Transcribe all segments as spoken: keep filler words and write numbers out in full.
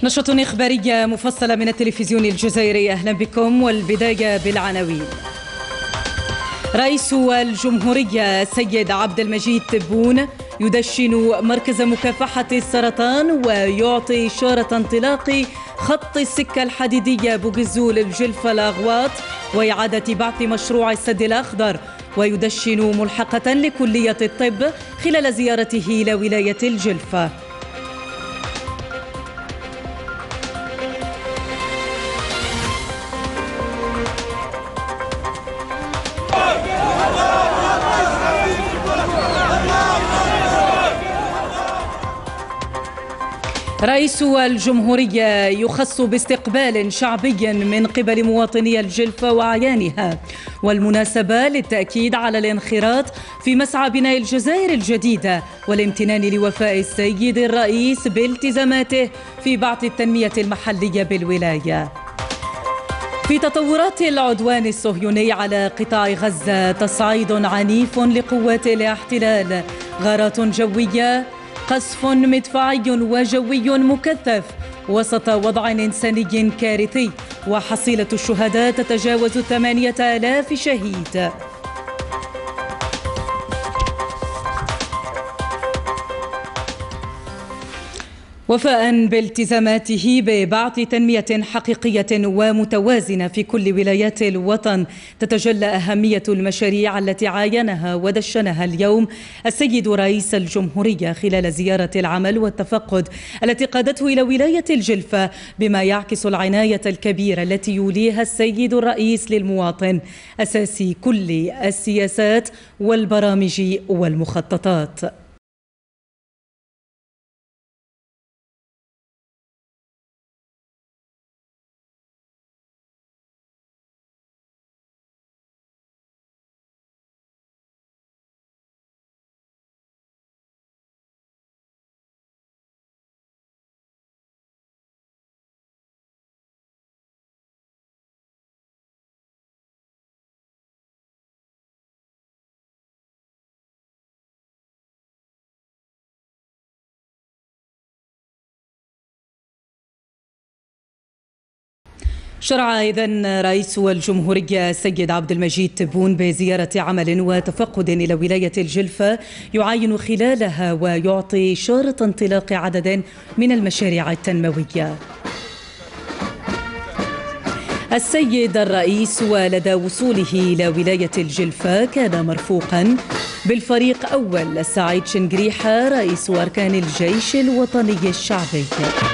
نشرة إخبارية مفصلة من التلفزيون الجزائري، أهلا بكم والبداية بالعناوين. رئيس الجمهورية السيد عبد المجيد تبون يدشن مركز مكافحة السرطان ويعطي إشارة انطلاق خط السكة الحديدية بوغزول الجلفة الأغواط وإعادة بعث مشروع السد الأخضر، ويدشن ملحقة لكلية الطب خلال زيارته إلى ولاية الجلفة. رئيس الجمهورية يخص باستقبال شعبي من قبل مواطني الجلفة وأعيانها، والمناسبة للتأكيد على الانخراط في مسعى بناء الجزائر الجديدة والامتنان لوفاء السيد الرئيس بالتزاماته في بعث التنمية المحلية بالولاية. في تطورات العدوان الصهيوني على قطاع غزة، تصعيد عنيف لقوات الاحتلال، غارات جوية، قصف مدفعي وجوي مكثف وسط وضع إنساني كارثي، وحصيلة الشهداء تتجاوز ثمانية آلاف شهيد. وفاء بالتزاماته ببعث تنمية حقيقية ومتوازنة في كل ولايات الوطن، تتجلى أهمية المشاريع التي عاينها ودشنها اليوم السيد رئيس الجمهورية خلال زيارة العمل والتفقد التي قادته إلى ولاية الجلفة، بما يعكس العناية الكبيرة التي يوليها السيد الرئيس للمواطن، أساس كل السياسات والبرامج والمخططات. شرع إذن رئيس الجمهورية السيد عبد المجيد تبون بزيارة عمل وتفقد إلى ولاية الجلفة يعاين خلالها ويعطي إشارة انطلاق عدد من المشاريع التنموية. السيد الرئيس ولدى وصوله إلى ولاية الجلفة كان مرفوقا بالفريق أول السعيد شنقريحة رئيس أركان الجيش الوطني الشعبي.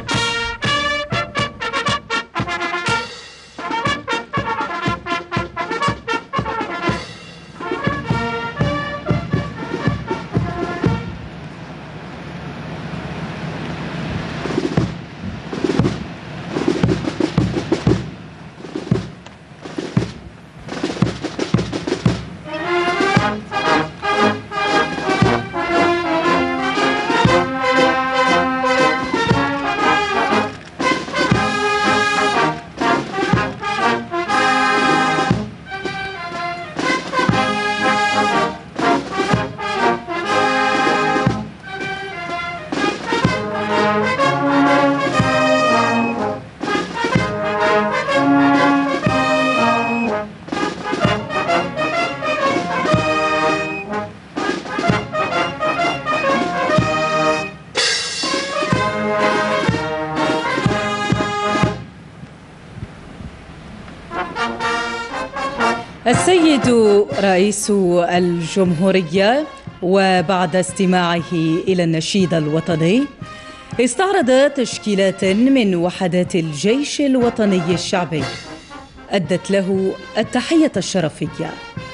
السيد رئيس الجمهورية وبعد استماعه إلى النشيد الوطني استعرض تشكيلات من وحدات الجيش الوطني الشعبي أدت له التحية الشرفية،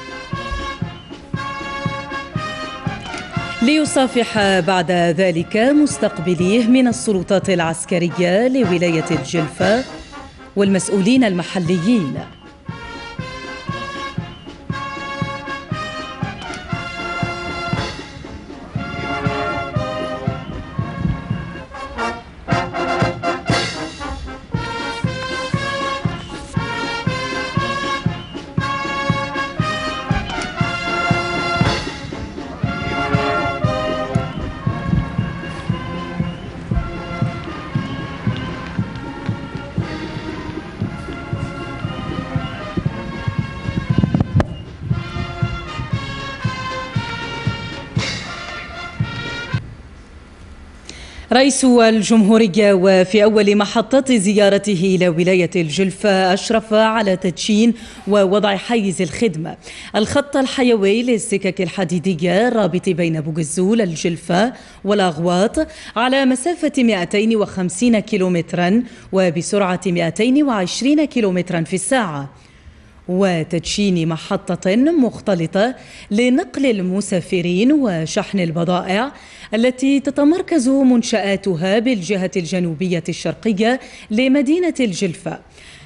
ليصافح بعد ذلك مستقبليه من السلطات العسكرية لولاية الجلفة والمسؤولين المحليين. رئيس الجمهورية وفي أول محطات زيارته إلى ولاية الجلفة أشرف على تدشين ووضع حيز الخدمة الخط الحيوي للسكك الحديدية الرابط بين بوغزول الجلفة والأغواط على مسافة مئتين وخمسين كيلومترا وبسرعة مئتين وعشرين كيلومترا في الساعة، وتدشين محطة مختلطة لنقل المسافرين وشحن البضائع التي تتمركز منشآتها بالجهة الجنوبية الشرقية لمدينة الجلفة،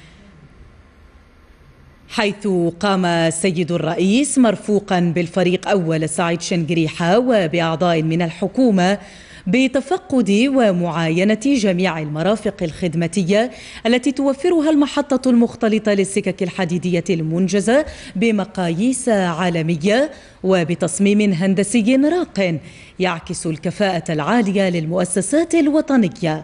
حيث قام السيد الرئيس مرفوقا بالفريق أول سعيد شنقريحة وبأعضاء من الحكومة بتفقد ومعاينة جميع المرافق الخدمتية التي توفرها المحطة المختلطة للسكك الحديدية المنجزة بمقاييس عالمية وبتصميم هندسي راق يعكس الكفاءة العالية للمؤسسات الوطنية.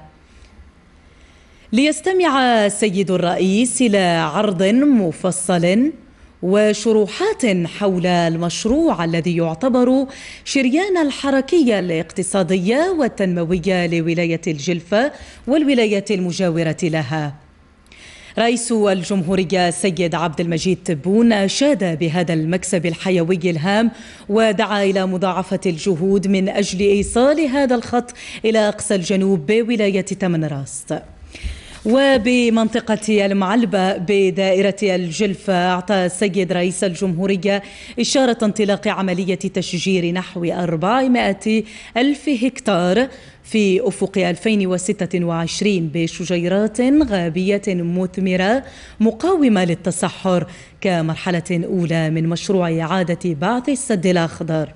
ليستمع السيد الرئيس إلى عرض مفصل وشروحات حول المشروع الذي يعتبر شريان الحركية الاقتصادية والتنموية لولاية الجلفة والولايات المجاورة لها. رئيس الجمهورية السيد عبد المجيد تبون أشاد بهذا المكسب الحيوي الهام ودعا إلى مضاعفة الجهود من أجل إيصال هذا الخط إلى أقصى الجنوب بولاية تمن راست. وبمنطقة المعلبة بدائرة الجلفة أعطى السيد رئيس الجمهورية إشارة انطلاق عملية تشجير نحو أربعمائة ألف هكتار في أفق ألفين وستة وعشرين بشجيرات غابية مثمرة مقاومة للتصحر كمرحلة أولى من مشروع إعادة بعث السد الأخضر.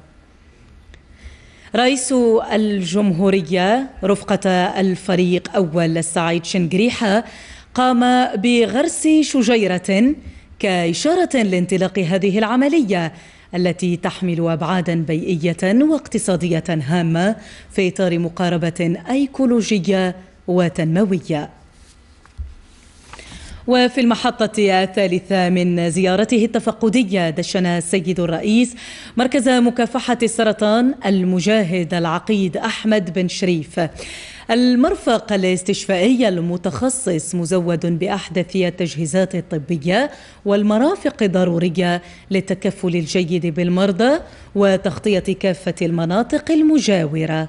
رئيس الجمهورية رفقة الفريق أول السعيد شنقريحة قام بغرس شجيرة كإشارة لانطلاق هذه العملية التي تحمل أبعادا بيئية واقتصادية هامة في إطار مقاربة أيكولوجية وتنموية. وفي المحطة الثالثة من زيارته التفقدية دشن السيد الرئيس مركز مكافحة السرطان المجاهد العقيد أحمد بن شريف. المرفق الاستشفائي المتخصص مزود بأحدث التجهيزات الطبية والمرافق الضرورية للتكفل الجيد بالمرضى وتغطية كافة المناطق المجاورة.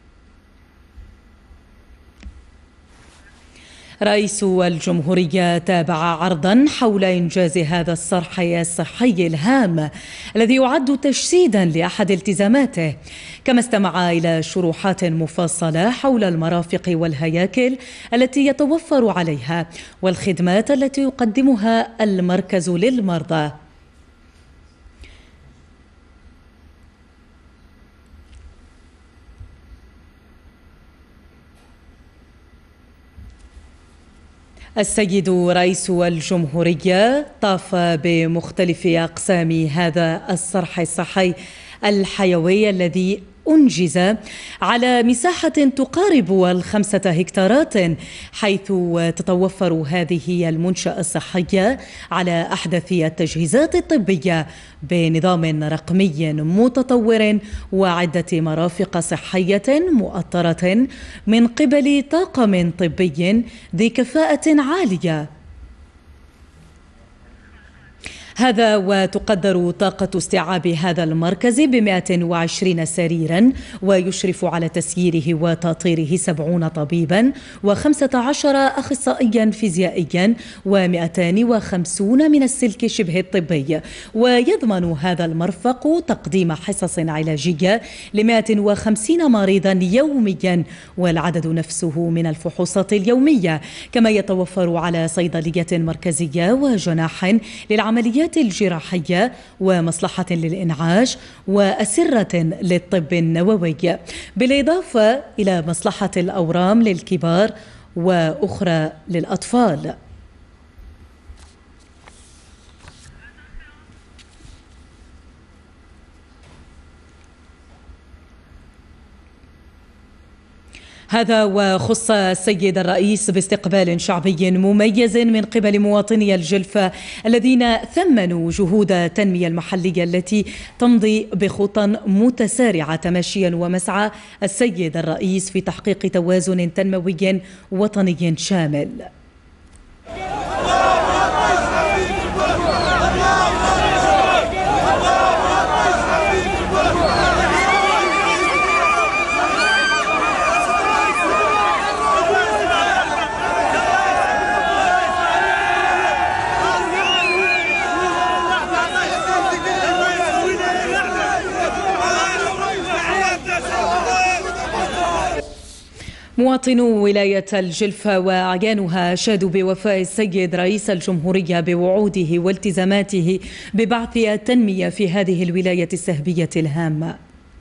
رئيس الجمهورية تابع عرضا حول إنجاز هذا الصرح الصحي الهام الذي يعد تجسيدا لأحد التزاماته، كما استمع إلى شروحات مفصلة حول المرافق والهياكل التي يتوفر عليها والخدمات التي يقدمها المركز للمرضى. السيد رئيس الجمهورية طاف بمختلف أقسام هذا الصرح الصحي الحيوي الذي أنجز على مساحة تقارب الخمسة هكتارات، حيث تتوفر هذه المنشأة الصحية على أحدث التجهيزات الطبية بنظام رقمي متطور وعدة مرافق صحية مؤطرة من قبل طاقم طبي ذي كفاءة عالية. هذا وتقدر طاقة استيعاب هذا المركز بمئة وعشرين سريرا، ويشرف على تسييره وتأطيره سبعون طبيبا وخمسة عشر أخصائيا فيزيائيا ومئتان وخمسون من السلك شبه الطبي. ويضمن هذا المرفق تقديم حصص علاجية لمئة وخمسين مريضا يوميا والعدد نفسه من الفحوصات اليومية، كما يتوفر على صيدلية مركزية وجناح للعمليات الجراحية ومصلحة للإنعاش وأسرة للطب النووي، بالإضافة إلى مصلحة الأورام للكبار وأخرى للأطفال. هذا وخص السيد الرئيس باستقبال شعبي مميز من قبل مواطني الجلفة الذين ثمنوا جهود التنمية المحلية التي تمضي بخطى متسارعة تماشيا ومسعى السيد الرئيس في تحقيق توازن تنموي وطني شامل. مواطنو ولاية الجلفة وأعيانها أشادوا بوفاء السيد رئيس الجمهورية بوعوده والتزاماته ببعث التنمية في هذه الولاية السهبية الهامة.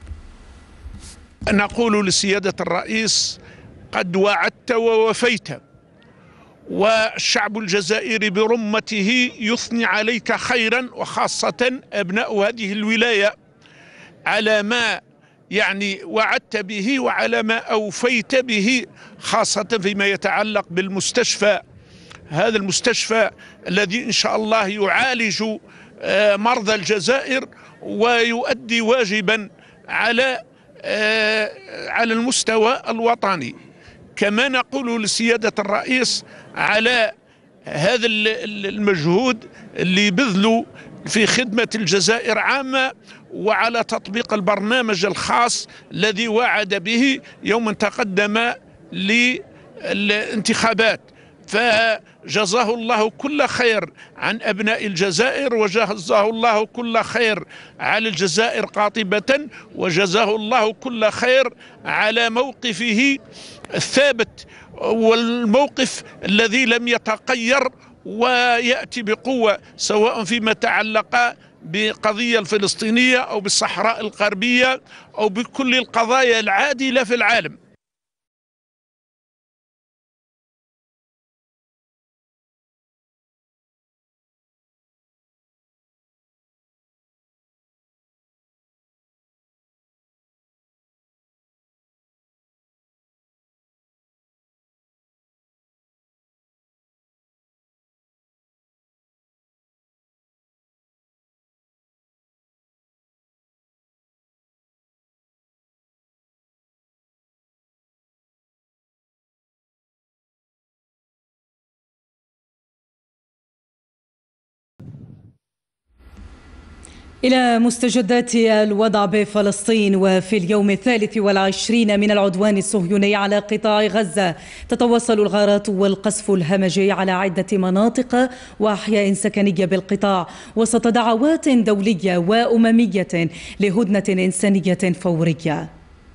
نقول لسيادة الرئيس قد وعدت ووفيت، والشعب الجزائري برمته يثني عليك خيرا، وخاصة أبناء هذه الولاية على ما يعني وعدت به وعلى ما أوفيت به، خاصة فيما يتعلق بالمستشفى. هذا المستشفى الذي إن شاء الله يعالج مرضى الجزائر ويؤدي واجبا على على المستوى الوطني. كما نقول لسيادة الرئيس على هذا المجهود اللي بذلوا في خدمة الجزائر عامة، وعلى تطبيق البرنامج الخاص الذي وعد به يوم تقدم للانتخابات. فجزاه الله كل خير عن أبناء الجزائر، وجزاه الله كل خير على الجزائر قاطبة، وجزاه الله كل خير على موقفه الثابت والموقف الذي لم يتغير ويأتي بقوة، سواء فيما تعلق بقضية الفلسطينية أو بالصحراء الغربية أو بكل القضايا العادلة في العالم. إلى مستجدات الوضع بفلسطين، وفي اليوم الثالث والعشرين من العدوان الصهيوني على قطاع غزة تتواصل الغارات والقصف الهمجي على عدة مناطق وأحياء سكنية بالقطاع وسط دعوات دولية وأممية لهدنة إنسانية فورية.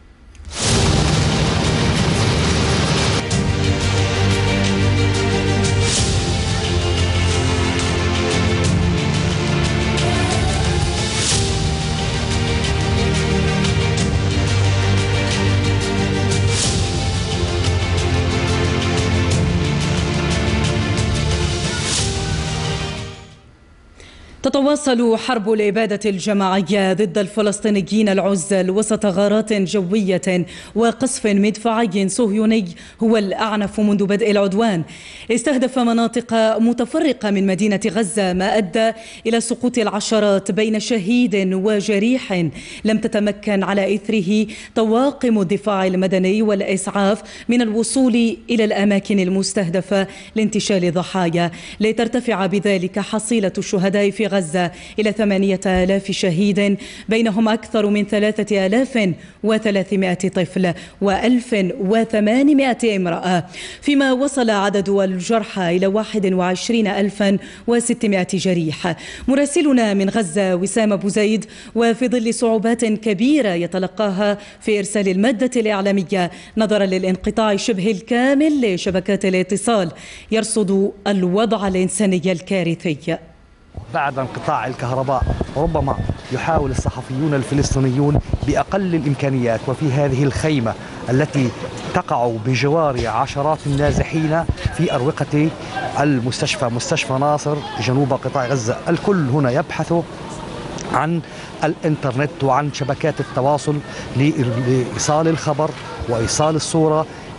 تتواصل حرب الإبادة الجماعية ضد الفلسطينيين العزل وسط غارات جوية وقصف مدفعي صهيوني هو الأعنف منذ بدء العدوان. استهدف مناطق متفرقة من مدينة غزة، ما أدى إلى سقوط العشرات بين شهيد وجريح. لم تتمكن على إثره طواقم الدفاع المدني والإسعاف من الوصول إلى الأماكن المستهدفة لانتشال ضحايا، لترتفع بذلك حصيلة الشهداء في غزة إلى ثمانية آلاف شهيد، بينهم أكثر من ثلاثة آلاف وثلاثمائة طفل وألف وثمانمائة امرأة، فيما وصل عدد الجرحى إلى واحد وعشرين ألفا وستمائة جريح. مراسلنا من غزة وسام أبو زيد، وفي ظل صعوبات كبيرة يتلقاها في إرسال المادة الإعلامية نظرا للانقطاع شبه الكامل لشبكات الاتصال، يرصد الوضع الإنساني الكارثي. بعد انقطاع الكهرباء ربما يحاول الصحفيون الفلسطينيون بأقل الإمكانيات، وفي هذه الخيمة التي تقع بجوار عشرات النازحين في أروقة المستشفى مستشفى ناصر جنوب قطاع غزة، الكل هنا يبحث عن الإنترنت وعن شبكات التواصل لإيصال الخبر وإيصال الصورة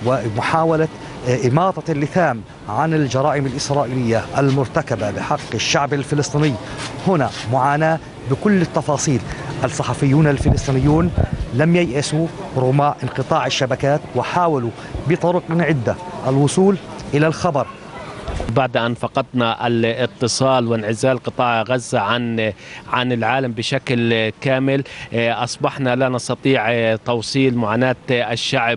ومحاولة إماطة اللثام عن الجرائم الإسرائيلية المرتكبة بحق الشعب الفلسطيني. هنا معاناة بكل التفاصيل. الصحفيون الفلسطينيون لم ييأسوا رغم انقطاع الشبكات وحاولوا بطرق عدة الوصول إلى الخبر. بعد أن فقدنا الاتصال وانعزال قطاع غزة عن عن العالم بشكل كامل، أصبحنا لا نستطيع توصيل معاناة الشعب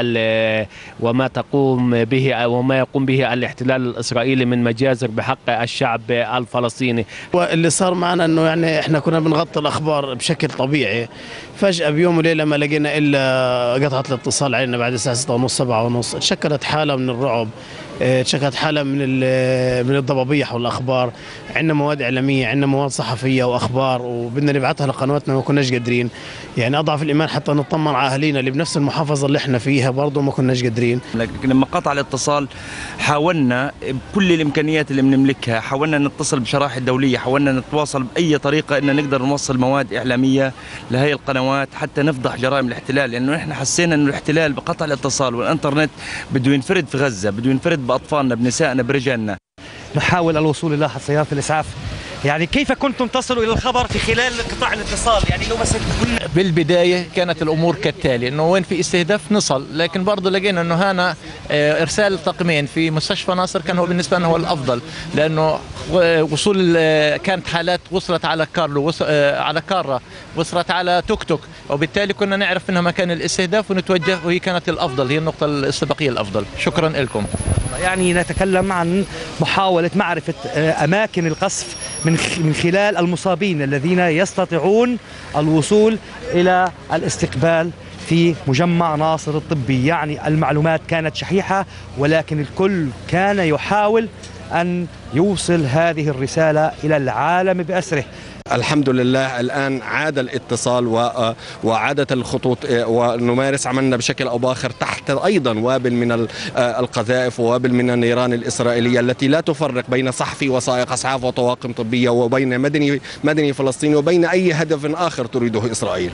وما تقوم به وما يقوم به الاحتلال الإسرائيلي من مجازر بحق الشعب الفلسطيني. واللي صار معنا أنه يعني إحنا كنا بنغطي الأخبار بشكل طبيعي، فجأة بيوم وليلة ما لقينا إلا قطعة الاتصال علينا بعد الساعة ستة ونص سبعة ونص. تشكلت حالة من الرعب، تشكلت حالة من من الضبابية حول الأخبار. عندنا مواد إعلامية، عندنا مواد صحفية وأخبار وبدنا نبعثها لقنواتنا، ما كناش قادرين. يعني أضعف الإيمان حتى نطمن على أهالينا اللي بنفس المحافظة اللي إحنا فيها برضه ما كناش قادرين. لكن لما قطع الاتصال حاولنا بكل الإمكانيات اللي بنملكها، حاولنا نتصل بشرائح الدولية، حاولنا نتواصل بأي طريقة إن نقدر نوصل مواد إعلامية لهي القنوات حتى نفضح جرائم الاحتلال، لأنه إحنا حسينا إنه الاحتلال بقطع الاتصال والإنترنت بده ينفرد في غزة، بده ينفرد بأطفالنا بنسائنا برجالنا. نحاول الوصول إلى سيارة الإسعاف. يعني كيف كنتم تصلوا إلى الخبر في خلال قطاع الاتصال؟ يعني لو بس بالبداية كانت الأمور كالتالي، إنه وين في استهداف نصل، لكن برضه لقينا إنه هنا إرسال طاقمين في مستشفى ناصر كان هو بالنسبة لنا هو الأفضل، لأنه وصول كانت حالات وصلت على كارلو وص... على كارة، وصلت على توك توك، وبالتالي كنا نعرف إنها مكان الاستهداف ونتوجه، وهي كانت الأفضل، هي النقطة الاستباقية الأفضل. شكرا لكم. يعني نتكلم عن محاولة معرفة أماكن القصف من من خلال المصابين الذين يستطيعون الوصول إلى الاستقبال في مجمع ناصر الطبي. يعني المعلومات كانت شحيحة، ولكن الكل كان يحاول أن يوصل هذه الرسالة إلى العالم بأسره. الحمد لله الآن عاد الاتصال وعادت الخطوط ونمارس عملنا بشكل أو بآخر تحت أيضا وابل من القذائف ووابل من النيران الإسرائيلية التي لا تفرق بين صحفي وسائق إسعاف وطواقم طبية وبين مدني مدني فلسطيني وبين أي هدف آخر تريده إسرائيل.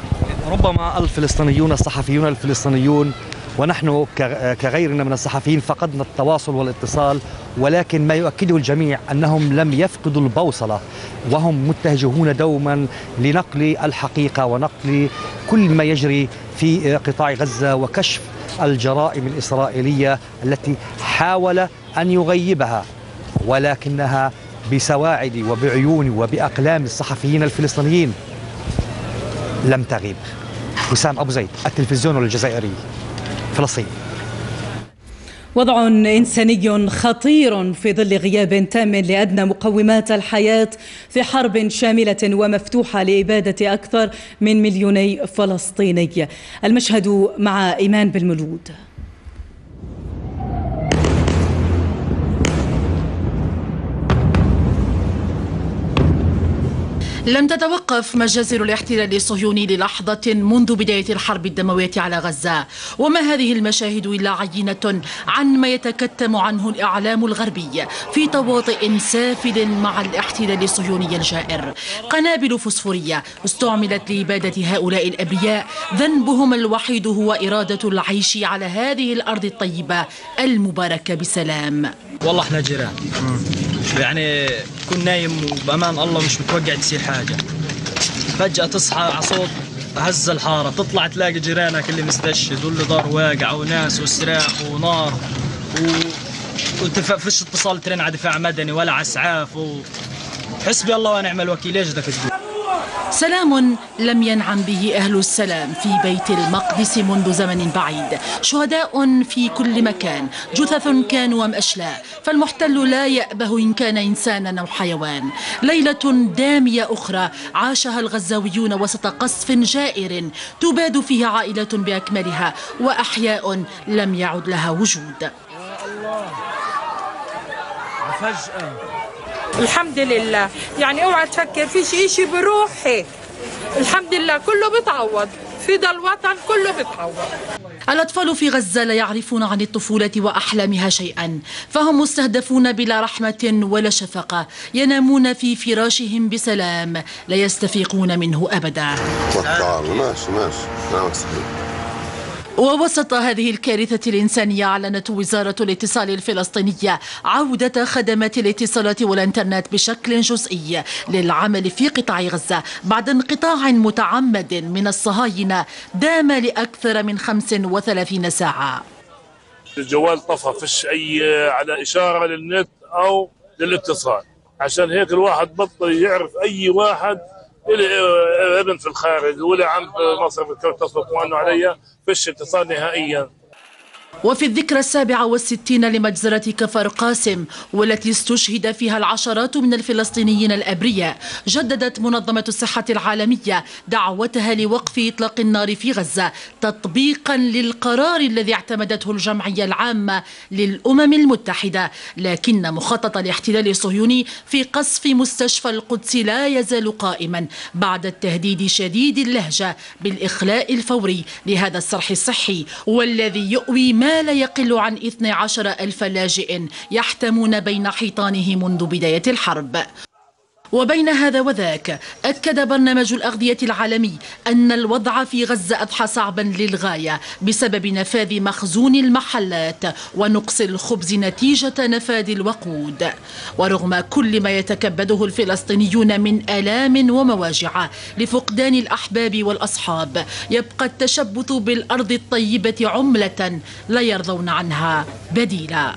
ربما الفلسطينيون الصحفيون الفلسطينيون ونحن كغيرنا من الصحفيين فقدنا التواصل والاتصال، ولكن ما يؤكده الجميع أنهم لم يفقدوا البوصلة، وهم متجهون دوما لنقل الحقيقة ونقل كل ما يجري في قطاع غزة وكشف الجرائم الإسرائيلية التي حاول أن يغيبها، ولكنها بسواعد وبعيون وبأقلام الصحفيين الفلسطينيين لم تغيب. وسام أبو زيد، التلفزيون الجزائري، فلسطين. وضع إنساني خطير في ظل غياب تام لأدنى مقومات الحياة في حرب شاملة ومفتوحة لإبادة أكثر من مليوني فلسطيني. المشهد مع إيمان بالمولود. لم تتوقف مجازر الاحتلال الصهيوني للحظة منذ بداية الحرب الدموية على غزة، وما هذه المشاهد إلا عينة عن ما يتكتم عنه الإعلام الغربي في تواطئ سافل مع الاحتلال الصهيوني الجائر. قنابل فسفورية استعملت لإبادة هؤلاء الأبرياء، ذنبهم الوحيد هو إرادة العيش على هذه الأرض الطيبة المباركة بسلام. والله احنا جيران، يعني كن نايم وبأمان الله مش متوقع تصير حاجة، فجأة تصحى على صوت هز الحارة، تطلع تلاقي جيرانك اللي مستشهد واللي دار واقع وناس وصراخ ونار و... وفيش اتصال ترن على دفاع مدني ولا على اسعاف و... حسبي الله ونعم الوكيل. ايش بدك تقول؟ سلام لم ينعم به أهل السلام في بيت المقدس منذ زمن بعيد، شهداء في كل مكان، جثث كانوا أم أشلاء، فالمحتل لا يأبه إن كان إنسانا أو حيوان. ليلة دامية أخرى عاشها الغزاويون وسط قصف جائر تباد فيها عائلة بأكملها وأحياء لم يعد لها وجود. فجأة الحمد لله، يعني اوعى تفكر في شيء شيء بروح هيك، الحمد لله كله بيتعوض، في ده الوطن كله بيتعوض. الأطفال في غزة لا يعرفون عن الطفولة وأحلامها شيئا، فهم مستهدفون بلا رحمة ولا شفقة، ينامون في فراشهم بسلام لا يستفيقون منه أبدا. ماشي ماشي نعم صحيح. ووسط هذه الكارثة الإنسانية أعلنت وزارة الاتصال الفلسطينية عودة خدمات الاتصالات والإنترنت بشكل جزئي للعمل في قطاع غزة بعد انقطاع متعمد من الصهاينة دام لأكثر من خمس وثلاثين ساعة. الجوال طفى، فيش أي على إشارة للنت أو للاتصال، عشان هيك الواحد بطل يعرف أي واحد إلي ابن في الخارج ولا عم في مصر بتصل طمأنوا علي، فيش اتصال نهائيا. وفي الذكرى السابعة والستين لمجزرة كفر قاسم والتي استشهد فيها العشرات من الفلسطينيين الأبرياء، جددت منظمة الصحة العالمية دعوتها لوقف إطلاق النار في غزة تطبيقا للقرار الذي اعتمدته الجمعية العامة للأمم المتحدة. لكن مخطط الاحتلال الصهيوني في قصف مستشفى القدس لا يزال قائما بعد التهديد شديد اللهجة بالإخلاء الفوري لهذا الصرح الصحي والذي يؤوي ما لا يقل عن اثني عشر ألف لاجئ يحتمون بين حيطانه منذ بداية الحرب. وبين هذا وذاك أكد برنامج الأغذية العالمي أن الوضع في غزة أضحى صعبا للغاية بسبب نفاذ مخزون المحلات ونقص الخبز نتيجة نفاذ الوقود. ورغم كل ما يتكبده الفلسطينيون من آلام ومواجع لفقدان الأحباب والأصحاب، يبقى التشبث بالأرض الطيبة عملة لا يرضون عنها بديلا.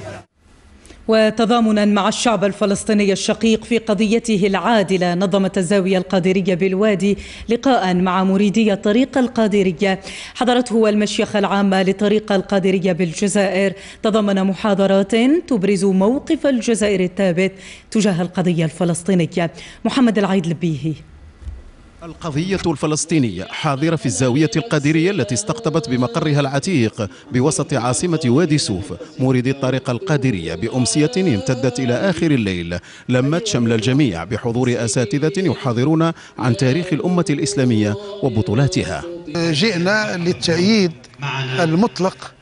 وتضامنا مع الشعب الفلسطيني الشقيق في قضيته العادلة، نظمت الزاوية القادرية بالوادي لقاء مع مريدي الطريقة القادرية حضرته المشيخة العامة لطريقة القادرية بالجزائر، تضمن محاضرات تبرز موقف الجزائر الثابت تجاه القضية الفلسطينية. محمد العيد لبيهي. القضية الفلسطينية حاضرة في الزاوية القادرية التي استقطبت بمقرها العتيق بوسط عاصمة وادي سوف مريدي الطريقة القادرية بأمسية امتدت إلى آخر الليل، لمت شمل الجميع بحضور أساتذة يحاضرون عن تاريخ الأمة الإسلامية وبطولاتها. جئنا للتأييد المطلق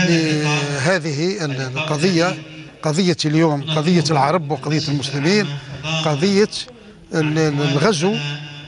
لهذه القضية، قضية اليوم، قضية العرب وقضية المسلمين، قضية الغزو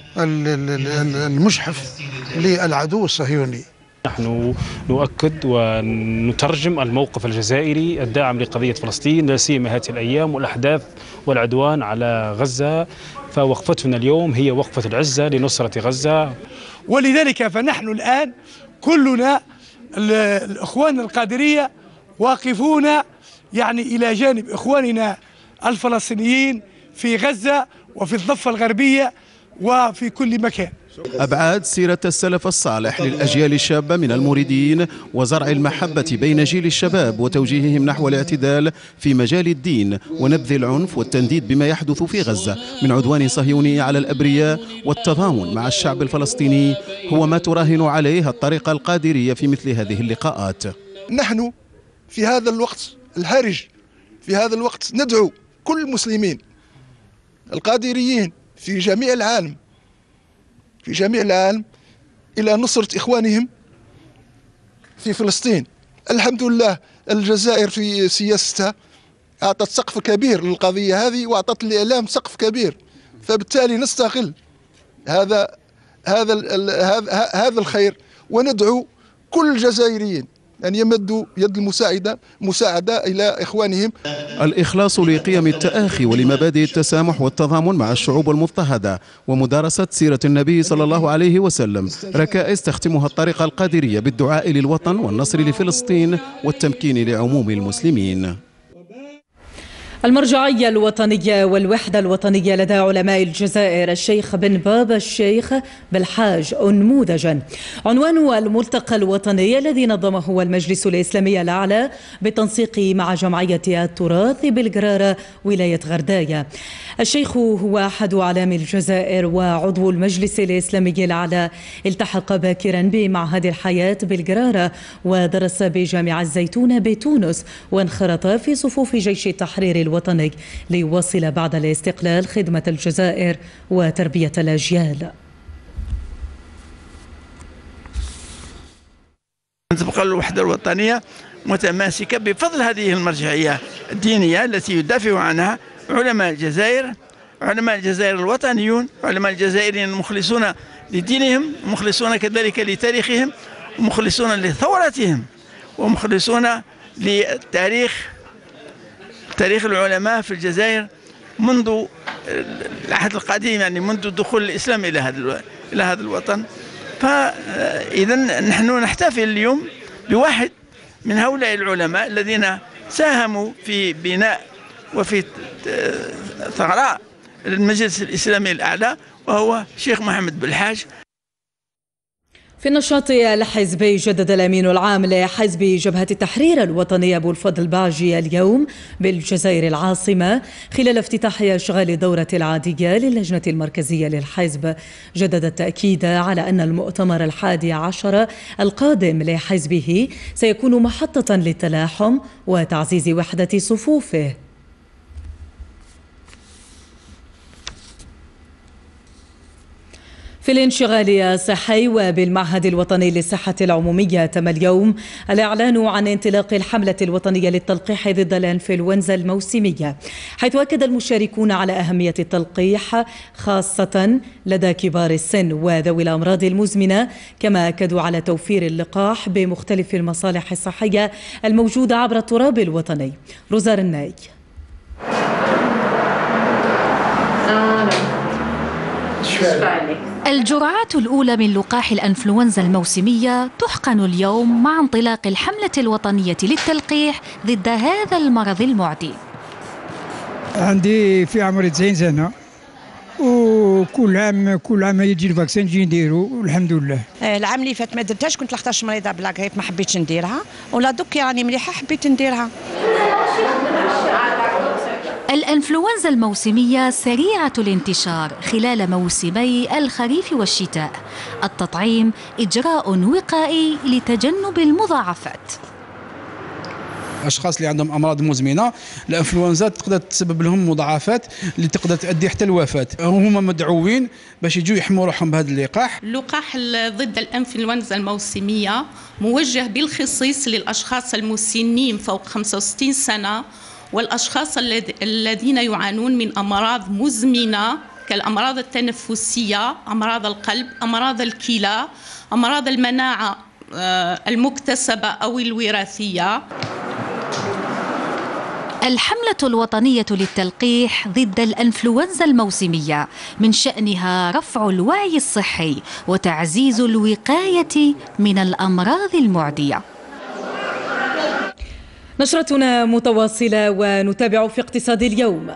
المجحف للعدو الصهيوني. نحن نؤكد ونترجم الموقف الجزائري الداعم لقضية فلسطين، لا سيما هذه الأيام والأحداث والعدوان على غزة، فوقفتنا اليوم هي وقفة العزة لنصرة غزة. ولذلك فنحن الآن كلنا الإخوان القادرية واقفون يعني إلى جانب إخواننا الفلسطينيين في غزة وفي الضفة الغربية وفي كل مكان. أبعاد سيرة السلف الصالح للأجيال الشابة من المريدين وزرع المحبة بين جيل الشباب وتوجيههم نحو الاعتدال في مجال الدين ونبذ العنف والتنديد بما يحدث في غزة من عدوان صهيوني على الأبرياء، والتضامن مع الشعب الفلسطيني هو ما تراهن عليه الطريقة القادرية في مثل هذه اللقاءات. نحن في هذا الوقت الحرج، في هذا الوقت ندعو كل المسلمين القادريين في جميع العالم في جميع العالم إلى نصرة إخوانهم في فلسطين. الحمد لله الجزائر في سياستها أعطت سقف كبير للقضية هذه وأعطت الإعلام سقف كبير، فبالتالي نستغل هذا هذا هذا هذا الخير وندعو كل الجزائريين أن يمدوا يد المساعدة مساعدة إلى إخوانهم. الإخلاص لقيم التآخي ولمبادئ التسامح والتضامن مع الشعوب المضطهدة ومدارسة سيرة النبي صلى الله عليه وسلم، ركائز تختمها الطريقة القادرية بالدعاء للوطن والنصر لفلسطين والتمكين لعموم المسلمين. المرجعية الوطنية والوحدة الوطنية لدى علماء الجزائر، الشيخ بن بابا الشيخ بالحاج أنموذجا. عنوان الملتقى الوطني الذي نظمه المجلس الإسلامي الأعلى بالتنسيق مع جمعية التراث بالقرارة ولاية غرداية. الشيخ هو أحد علام الجزائر وعضو المجلس الإسلامي الأعلى، التحق باكرا بمعهد الحياة بالقرارة ودرس بجامعة الزيتون بتونس، وانخرط في صفوف جيش التحرير الوطني ليواصل بعد الاستقلال خدمة الجزائر وتربية الأجيال. تبقى الوحدة الوطنية متماسكة بفضل هذه المرجعية الدينية التي يدافع عنها علماء الجزائر، علماء الجزائر الوطنيون، علماء الجزائريين المخلصون لدينهم، مخلصون كذلك لتاريخهم، مخلصون لثورتهم ومخلصون لتاريخ تاريخ العلماء في الجزائر منذ العهد القديم، يعني منذ دخول الإسلام إلى هذا إلى هذا الوطن. فإذا نحن نحتفل اليوم بواحد من هؤلاء العلماء الذين ساهموا في بناء وفي ثراء المجلس الإسلامي الأعلى، وهو شيخ محمد بالحاج. في النشاط الحزبي جدد الأمين العام لحزب جبهة التحرير الوطني أبو الفضل باجي اليوم بالجزائر العاصمة خلال افتتاح أشغال الدورة العادية للجنة المركزية للحزب. جدد التأكيد على أن المؤتمر الحادي عشر القادم لحزبه سيكون محطة للتلاحم وتعزيز وحدة صفوفه. في الانشغال الصحي وبالمعهد الوطني للصحة العمومية تم اليوم الإعلان عن انطلاق الحملة الوطنية للتلقيح ضد الإنفلونزا الموسمية، حيث أكد المشاركون على أهمية التلقيح خاصة لدى كبار السن وذوي الأمراض المزمنة، كما أكدوا على توفير اللقاح بمختلف المصالح الصحية الموجودة عبر التراب الوطني. روزار الناي. الجرعات الأولى من لقاح الأنفلونزا الموسمية تحقن اليوم مع انطلاق الحملة الوطنية للتلقيح ضد هذا المرض المعدي. عندي في عمري تسعين سنة وكل عام كل عام يجي الفاكسين نجي نديرو والحمد لله. العام اللي فات ما درتهاش، كنت لخطاش مريضة بلاكريب ما حبيتش نديرها، ولا دوك راني مليحة حبيت نديرها. الأنفلونزا الموسمية سريعة الانتشار خلال موسمي الخريف والشتاء. التطعيم إجراء وقائي لتجنب المضاعفات. الاشخاص اللي عندهم امراض مزمنه الانفلونزا تقدر تسبب لهم مضاعفات اللي تقدر تؤدي حتى الوفاه. هما مدعوين باش يجوا يحموا روحهم بهذا اللقاح. اللقاح ضد الانفلونزا الموسميه موجه بالخصيص للاشخاص المسنين فوق خمسة وستين سنه والاشخاص الذين يعانون من امراض مزمنه كالامراض التنفسيه، امراض القلب، امراض الكلى، امراض المناعه المكتسبه او الوراثيه. الحملة الوطنية للتلقيح ضد الأنفلونزا الموسمية من شأنها رفع الوعي الصحي وتعزيز الوقاية من الأمراض المعدية. نشرتنا متواصلة ونتابع في اقتصاد اليوم.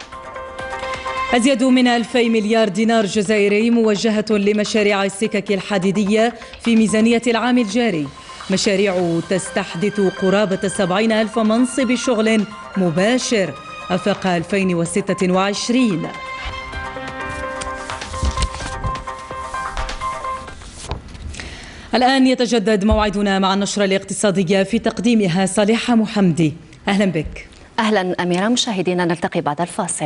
أزيد من ألفي مليار دينار جزائري موجهة لمشاريع السكك الحديدية في ميزانية العام الجاري، مشاريع تستحدث قرابة سبعين ألف منصب شغل مباشر أفاق ألفين وستة وعشرين. الآن يتجدد موعدنا مع النشرة الاقتصادية في تقديمها صالحة محمدي. أهلا بك. أهلا أميرة. مشاهدينا نلتقي بعد الفاصل.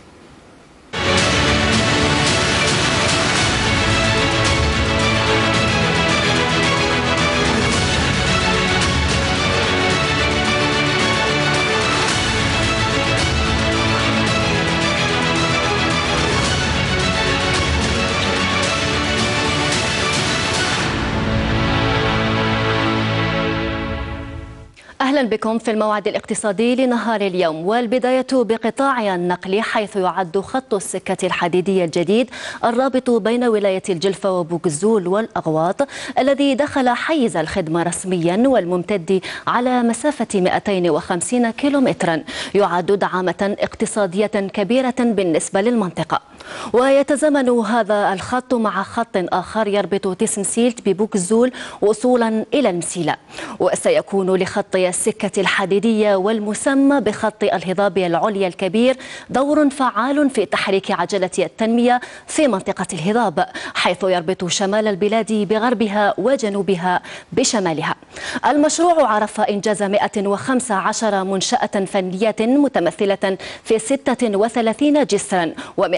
أهلا بكم في الموعد الاقتصادي لنهار اليوم، والبداية بقطاع النقل، حيث يعد خط السكة الحديدية الجديد الرابط بين ولاية الجلفة وبوغزول والأغواط الذي دخل حيز الخدمة رسميا والممتد على مسافة مئتين وخمسين كيلومترا يعد دعامة اقتصادية كبيرة بالنسبة للمنطقة. ويتزامن هذا الخط مع خط آخر يربط تسمسيلت ببوغزول وصولا إلى المسيلة، وسيكون لخط السكة الحديدية والمسمى بخط الهضاب العليا الكبير دور فعال في تحريك عجلة التنمية في منطقة الهضاب، حيث يربط شمال البلاد بغربها وجنوبها بشمالها. المشروع عرف إنجاز مئة وخمسة عشر منشأة فنية متمثلة في ستة وثلاثين جسرا ومئتين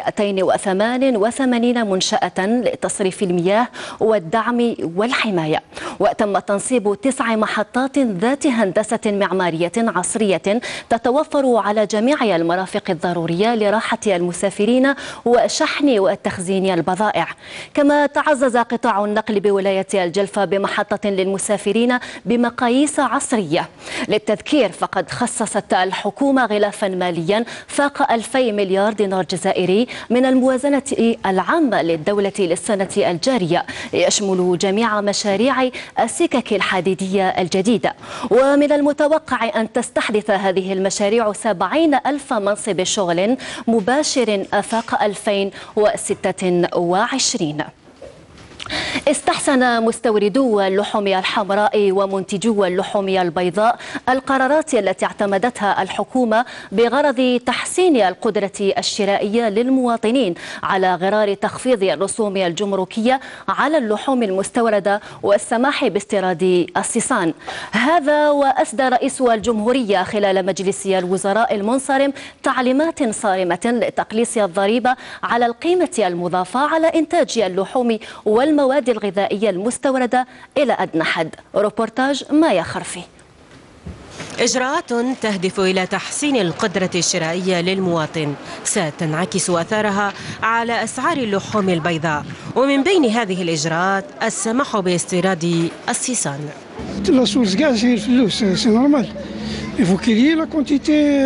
وثمان وثمانين منشأة لتصريف المياه والدعم والحماية. وتم تنصيب تسع محطات ذات هندسة معمارية عصرية تتوفر على جميع المرافق الضرورية لراحة المسافرين وشحن وتخزين البضائع. كما تعزز قطاع النقل بولاية الجلفة بمحطة للمسافرين بمقاييس عصرية. للتذكير فقد خصصت الحكومة غلافا ماليا فاق ألفي مليار دينار جزائري من الموازنة العامة للدولة للسنة الجارية، يشمل جميع مشاريع السكك الحديدية الجديدة. ومن المتوقع أن تستحدث هذه المشاريع سبعين ألف منصب شغل مباشر آفاق ألفين وستة وعشرين. استحسن مستوردو اللحوم الحمراء ومنتجو اللحوم البيضاء القرارات التي اعتمدتها الحكومة بغرض تحسين القدرة الشرائية للمواطنين على غرار تخفيض الرسوم الجمركية على اللحوم المستوردة والسماح باستيراد الصيصان. هذا وأسدى رئيس الجمهورية خلال مجلس الوزراء المنصرم تعليمات صارمة لتقليص الضريبة على القيمة المضافة على إنتاج اللحوم والمواد الغذائية المستوردة إلى أدنى حد. روبورتاج مايا خرفي. إجراءات تهدف إلى تحسين القدرة الشرائية للمواطن ستنعكس أثارها على أسعار اللحوم البيضاء، ومن بين هذه الإجراءات السماح باستيراد الصيصان. لا سوز كاع سي الفلوس سي نورمال يفو كيلي لا كونتيتي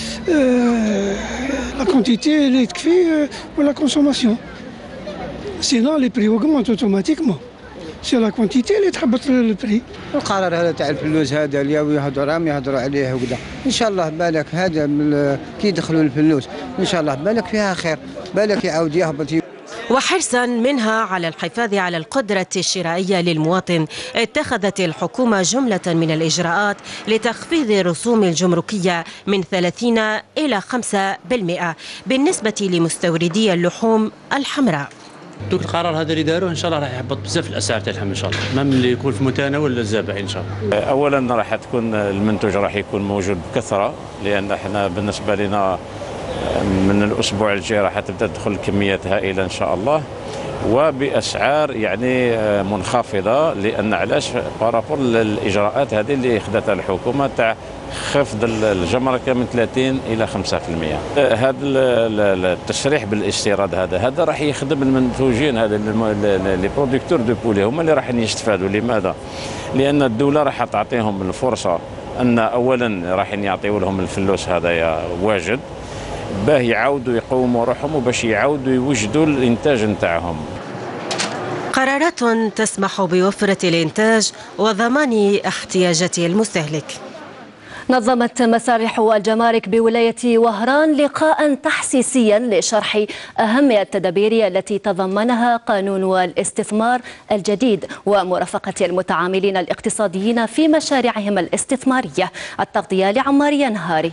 لا كونتيتي اللي تكفي ولا كونسوماسيون سينون لي بري اوغمونت اوتوماتيكمون سي لا كونتيتي اللي تحبط البري. القرار هذا تاع الفلوس هذا اللي يهضروا راهم يهضروا عليه وكذا، ان شاء الله بالك هذا كي يدخلوا الفلوس ان شاء الله بالك فيها خير، بالك يعاود يهبط. وحرصا منها على الحفاظ على القدرة الشرائية للمواطن، اتخذت الحكومة جملة من الإجراءات لتخفيض الرسوم الجمركية من ثلاثين إلى خمسة بالمئة بالنسبة لمستوردي اللحوم الحمراء. دوك القرار هذا اللي داروه ان شاء الله راح يهبط بزاف الاسعار تاع اللحم ان شاء الله، مام اللي يكون في متناول الزبائن ان شاء الله. اولا راح تكون المنتوج راح يكون موجود بكثره، لان احنا بالنسبه لنا من الاسبوع الجاي راح تبدا تدخل كميات هائله ان شاء الله، وباسعار يعني منخفضه. لان علاش؟ بارابور الاجراءات هذه اللي خدتها الحكومه تاع خفض الجمركه من ثلاثين الى خمسة بالمئة. هذا التسريح بالاستيراد هذا هذا راح يخدم المنتوجين، هذا لي برودكتور دو بولي هما اللي راح يستفادوا. لماذا؟ لان الدوله راح تعطيهم الفرصه ان اولا راح يعطيوا لهم الفلوس هذا واجد باه يعاودوا يقوموا روحهم وباش يعاودوا يوجدوا الانتاج نتاعهم. قرارات تسمح بوفرة الانتاج وضمان احتياجات المستهلك. نظمت مسارح الجمارك بولاية وهران لقاء تحسيسيا لشرح أهم التدابير التي تضمنها قانون الاستثمار الجديد ومرافقة المتعاملين الاقتصاديين في مشاريعهم الاستثمارية. التغطية لعمارية نهاري.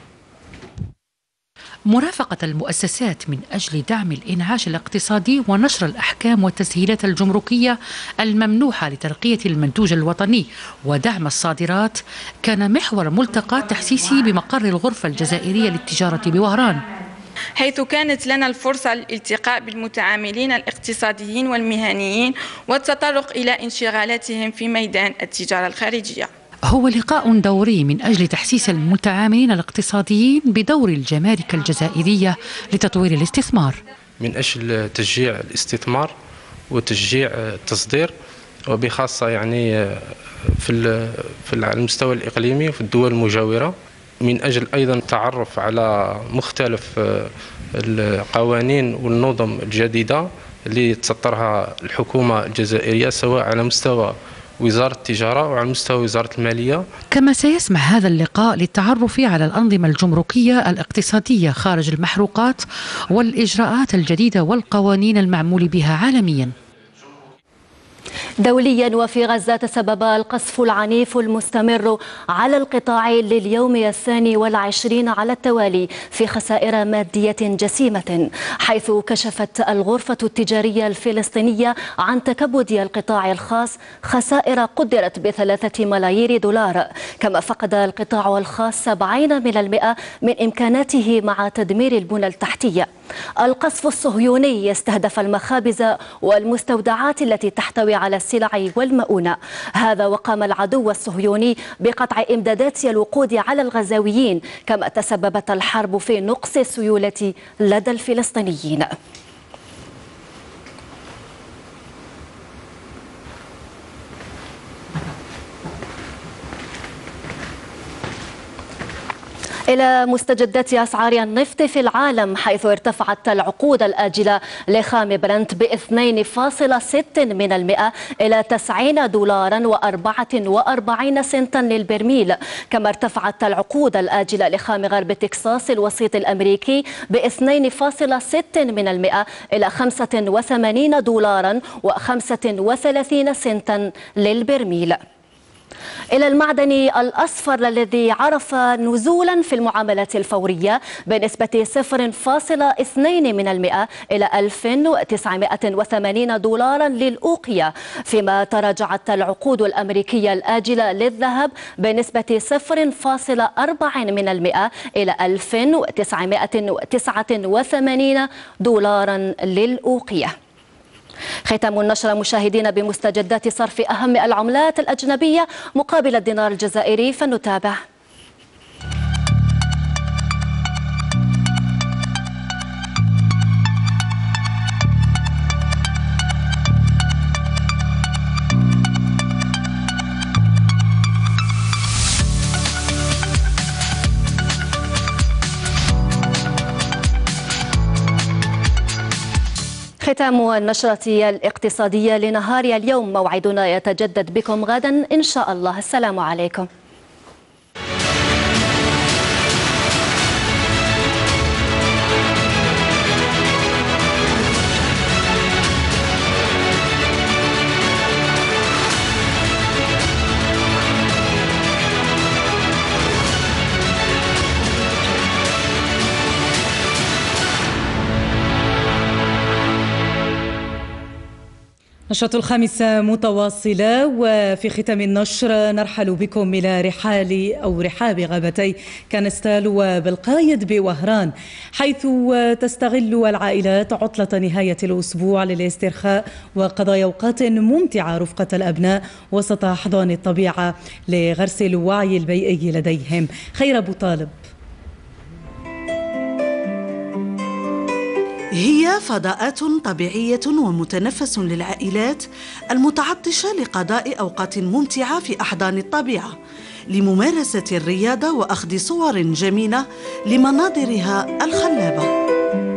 مرافقة المؤسسات من أجل دعم الإنعاش الاقتصادي ونشر الأحكام والتسهيلات الجمركية الممنوحة لترقية المنتوج الوطني ودعم الصادرات كان محور ملتقى تحسيسي بمقر الغرفة الجزائرية للتجارة بوهران، حيث كانت لنا الفرصة للالتقاء بالمتعاملين الاقتصاديين والمهنيين والتطرق إلى انشغالاتهم في ميدان التجارة الخارجية. هو لقاء دوري من أجل تحسيس المتعاملين الاقتصاديين بدور الجمارك الجزائرية لتطوير الاستثمار، من أجل تشجيع الاستثمار وتشجيع التصدير، وبخاصة يعني في في المستوى الإقليمي وفي الدول المجاورة، من أجل أيضا التعرف على مختلف القوانين والنظم الجديدة اللي تسطرها الحكومة الجزائرية سواء على مستوى وزارة التجارة وعلى مستوى وزارة المالية. كما سيسمح هذا اللقاء للتعرف على الأنظمة الجمركية الاقتصادية خارج المحروقات والإجراءات الجديدة والقوانين المعمول بها عالميا. دوليا وفي غزة تسبب القصف العنيف المستمر على القطاع لليوم الثاني والعشرين على التوالي في خسائر مادية جسيمة، حيث كشفت الغرفة التجارية الفلسطينية عن تكبد القطاع الخاص خسائر قدرت بثلاثة ملايير دولار، كما فقد القطاع الخاص سبعين من المئة من إمكاناته مع تدمير البنى التحتية. القصف الصهيوني يستهدف المخابز والمستودعات التي تحتوي على السلع والمؤونة، هذا وقام العدو الصهيوني بقطع إمدادات الوقود على الغزاويين، كما تسببت الحرب في نقص السيولة لدى الفلسطينيين. إلى مستجدات أسعار النفط في العالم، حيث ارتفعت العقود الآجلة لخام برنت ب اثنين فاصلة ستة من المئة إلى تسعين دولارا وأربعة وأربعين سنتا للبرميل، كما ارتفعت العقود الآجلة لخام غرب تكساس الوسيط الأمريكي ب اثنين فاصلة ستة من المئة إلى خمسة وثمانين دولارا وخمسة وثلاثين سنتا للبرميل. إلى المعدن الأصفر الذي عرف نزولا في المعاملات الفورية بنسبة صفر فاصلة اثنين من المئة إلى ألف وتسعمئة وثمانين دولارا للأوقية، فيما تراجعت العقود الأمريكية الآجلة للذهب بنسبة صفر فاصلة أربعة من المئة إلى ألف وتسعمئة وتسعة وثمانين دولارا للأوقية. ختام النشرة مشاهدين بمستجدات صرف أهم العملات الأجنبية مقابل الدينار الجزائري، فنتابع. ختام النشرة الاقتصادية لنهار اليوم، موعدنا يتجدد بكم غدا إن شاء الله. السلام عليكم. نشرة الخامسة متواصلة، وفي ختام النشر نرحل بكم إلى رحال أو رحاب غابتي كانستال وبالقايد بوهران، حيث تستغل العائلات عطلة نهاية الأسبوع للاسترخاء وقضاء أوقات ممتعة رفقة الأبناء وسط أحضان الطبيعة لغرس الوعي البيئي لديهم. خير أبو طالب. هي فضاءات طبيعية ومتنفس للعائلات المتعطشة لقضاء أوقات ممتعة في أحضان الطبيعة، لممارسة الرياضة وأخذ صور جميلة لمناظرها الخلابة.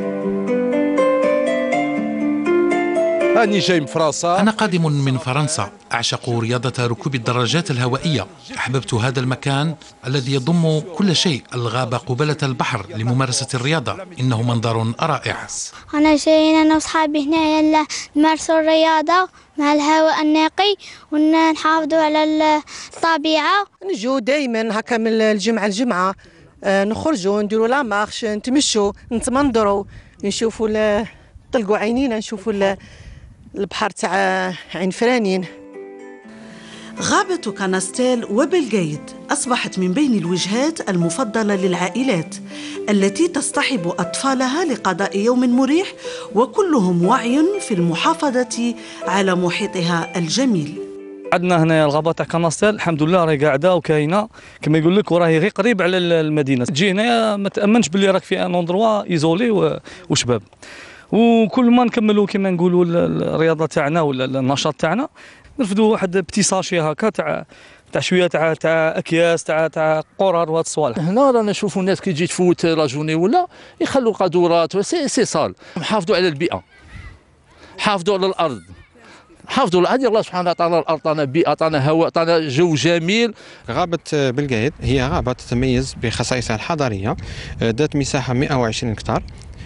أنا جاي من فرنسا. أنا قادم من فرنسا، أعشق رياضة ركوب الدراجات الهوائية. أحببت هذا المكان الذي يضم كل شيء، الغابة قبالة البحر لممارسة الرياضة، إنه منظر رائع. أنا جايين أنا وأصحابي هنا نمارسوا الرياضة مع الهواء النقي ونحافظوا على الطبيعة. نجوا دايما هكا من الجمعة الجمعة، نخرجوا نديروا لا مارش، نتمشوا نتمنظروا، نشوفوا طلقوا عينينا، نشوفوا البحر تاع عين فرانين. غابة كانستال وبالقايد أصبحت من بين الوجهات المفضلة للعائلات التي تصطحب أطفالها لقضاء يوم مريح، وكلهم وعي في المحافظة على محيطها الجميل. عندنا هنا الغابه تاع كانستال الحمد لله راهي قاعده وكاينه كما يقول لك، وراهي غير قريب على المدينه. تجي هنا ما تامنش باللي راك في ان اندروا ايزولي وشباب، وكل ما نكملوا كما نقولوا الرياضه تاعنا ولا النشاط تاعنا نرفدوا واحد بتي ساشي هكا تاع تاع شويه تاع تاع اكياس تاع تاع قرار وهاد الصوالح. هنا رانا نشوفوا الناس كي تجي تفوت لا جورني ولا يخلوا قدورات، سي سي صال. حافظوا على البيئه، حافظوا على الارض، حافظوا على الله سبحانه وتعالى. الارض طانا بيئه، طانا هواء، طانا جو جميل. غابه بالقايد هي غابه تتميز بخصائصها الحضاريه، ذات مساحه مئة وعشرين هكتار،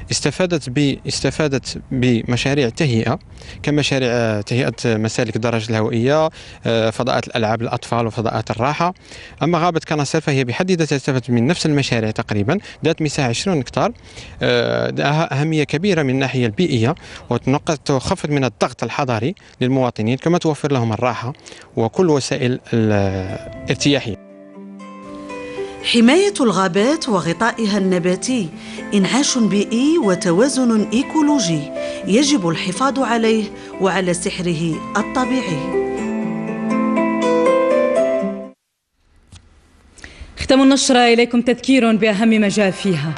استفادت ب استفادت بمشاريع تهيئة كمشاريع تهيئة مسالك الدراجة الهوائية، فضاءات الألعاب للأطفال وفضاءات الراحة. أما غابة كناستيل فهي بحد ذاتها استفادت من نفس المشاريع تقريبا، ذات مساحة عشرين هكتار، لها أهمية كبيرة من الناحية البيئية وتخفض من الضغط الحضري للمواطنين، كما توفر لهم الراحة وكل وسائل الارتياحية. حماية الغابات وغطائها النباتي إنعاش بيئي وتوازن إيكولوجي يجب الحفاظ عليه وعلى سحره الطبيعي. ختام النشرة إليكم تذكير بأهم ما جاء فيها.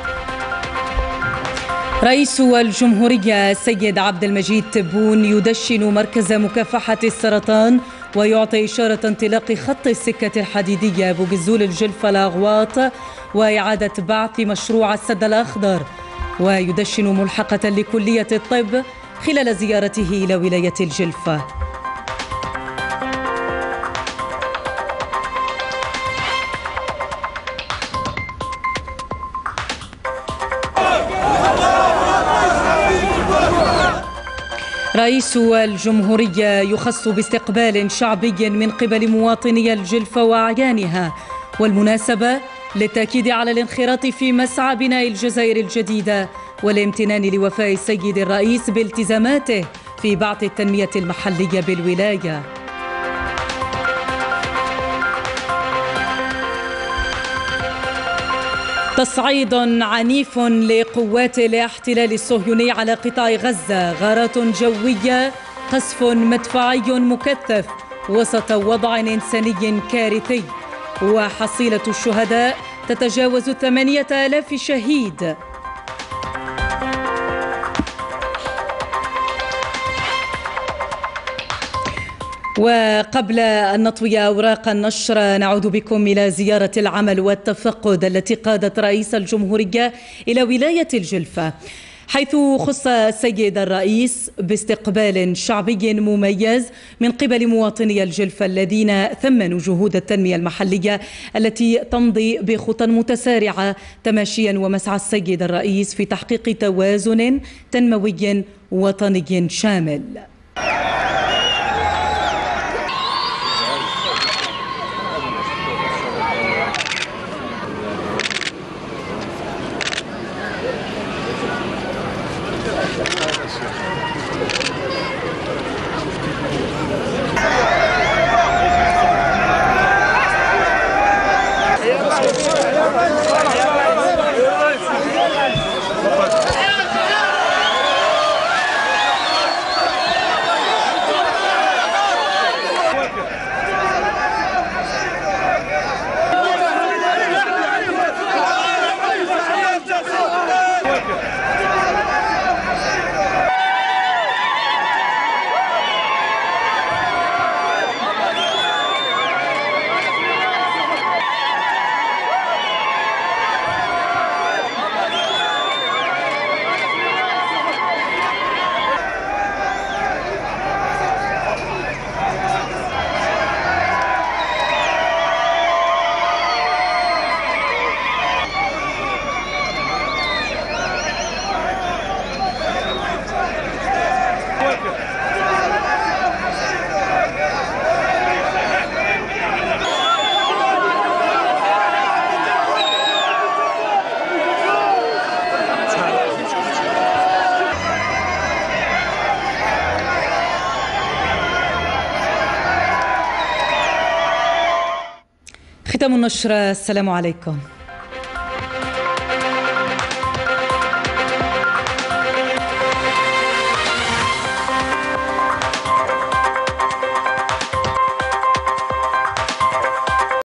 رئيس الجمهورية السيد عبد المجيد تبون يدشن مركز مكافحة السرطان ويعطي إشارة انطلاق خط السكة الحديدية بوغزول الجلفة الأغواط وإعادة بعث مشروع السد الأخضر، ويدشن ملحقة لكلية الطب خلال زيارته إلى ولاية الجلفة. رئيس الجمهورية يخص باستقبال شعبي من قبل مواطني الجلفة وأعيانها، والمناسبة للتأكيد على الانخراط في مسعى بناء الجزائر الجديدة والامتنان لوفاء السيد الرئيس بالتزاماته في بعث التنمية المحلية بالولاية. تصعيد عنيف لقوات الاحتلال الصهيوني على قطاع غزة، غارات جوية، قصف مدفعي مكثف وسط وضع إنساني كارثي، وحصيلة الشهداء تتجاوز ثمانية آلاف شهيد. وقبل أن نطوي أوراق النشر نعود بكم إلى زيارة العمل والتفقد التي قادت رئيس الجمهورية إلى ولاية الجلفة، حيث خص السيد الرئيس باستقبال شعبي مميز من قبل مواطني الجلفة الذين ثمنوا جهود التنمية المحلية التي تمضي بخطى متسارعة تماشيا ومسعى السيد الرئيس في تحقيق توازن تنموي وطني شامل. ختام النشرة، السلام عليكم.